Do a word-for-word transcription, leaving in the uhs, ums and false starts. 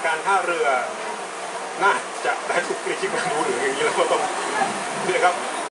การท่าเรือน่าจะได้ลูกกรีกดูหรืออย่างนี้แล้วก็ต้องนี่นะครับ